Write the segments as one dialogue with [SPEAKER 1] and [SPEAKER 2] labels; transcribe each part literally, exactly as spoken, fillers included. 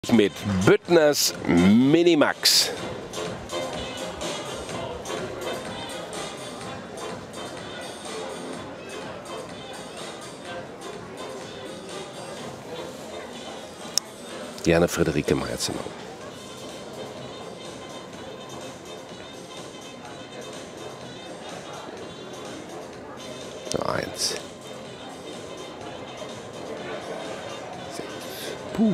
[SPEAKER 1] Mit Büttners Minimax. Jana Friederike Meyer-Zimmer. So, eins. Puh.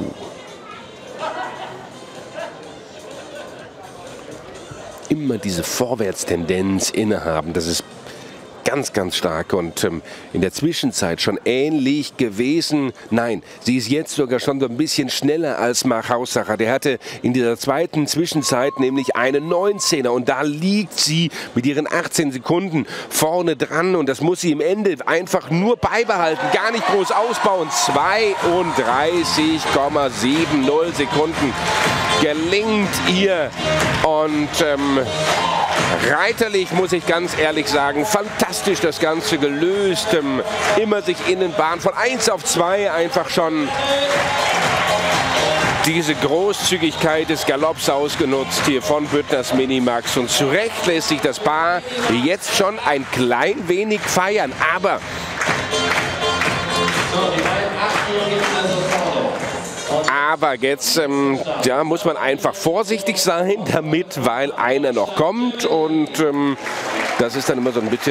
[SPEAKER 1] Immer diese Vorwärtstendenz innehaben, das ist ganz, ganz stark und ähm, in der Zwischenzeit schon ähnlich gewesen. Nein, sie ist jetzt sogar schon so ein bisschen schneller als Marc Haussacher. Der hatte in dieser zweiten Zwischenzeit nämlich eine neunzehner und da liegt sie mit ihren achtzehn Sekunden vorne dran und das muss sie im Ende einfach nur beibehalten, gar nicht groß ausbauen. zweiunddreißig Komma siebzig Sekunden gelingt ihr und ähm, reiterlich muss ich ganz ehrlich sagen, fantastisch das Ganze gelöst. Ähm, immer sich Innenbahn von eins auf zwei einfach schon diese Großzügigkeit des Galopps ausgenutzt hier von Büttners Minimax. Und zu Recht lässt sich das Paar jetzt schon ein klein wenig feiern. Aber Aber jetzt ähm, ja, muss man einfach vorsichtig sein damit, weil einer noch kommt und ähm, das ist dann immer so ein bisschen